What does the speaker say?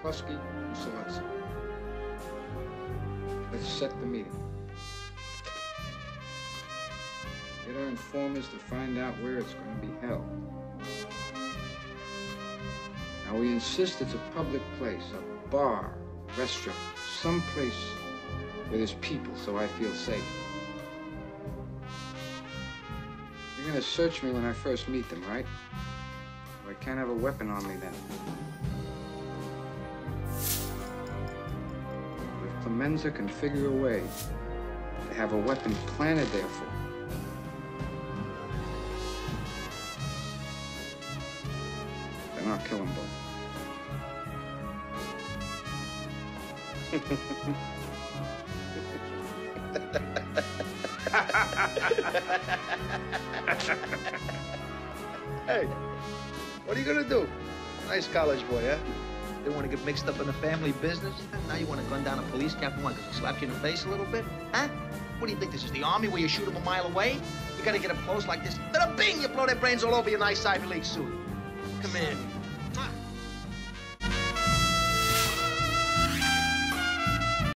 McCluskey and Soletski. Let's set the meeting. Get our informers to find out where it's going to be held. Now, we insist it's a public place, a bar, restaurant, someplace where there's people, so I feel safe. You're going to search me when I first meet them, right? I can't have a weapon on me then. If Clemenza can figure a way to have a weapon planted there for me, then I'll kill them both. Hey, what are you gonna do? Nice college boy, huh? Didn't want to get mixed up in the family business? Now you want to gun down a police captain, because he slapped you in the face a little bit? Huh? What do you think, this is the army where you shoot them a mile away? You gotta get up close like this. Then bing, you blow their brains all over your nice Ivy League suit. Come in.